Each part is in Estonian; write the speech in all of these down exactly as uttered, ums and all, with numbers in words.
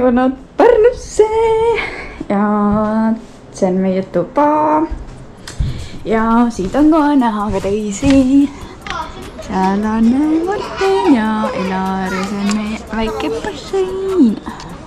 jõudnud Pärnusse ja see on meie tuba ja siit on ka näha ka teisi. seal on Martin ja Elari, see on meie väike bassein.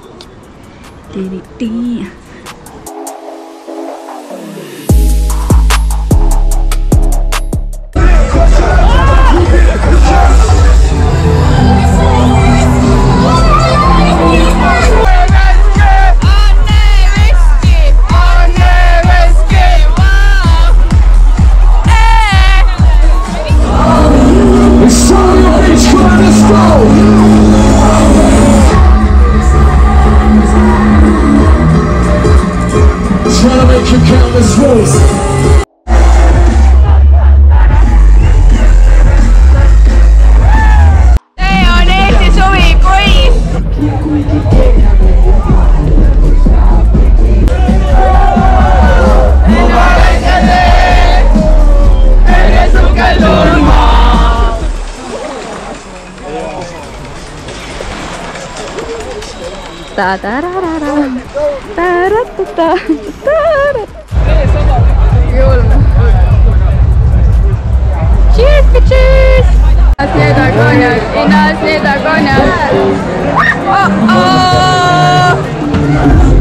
Cheers, bitches! Nasleda konjak i nasleda konjak. Oh, oh!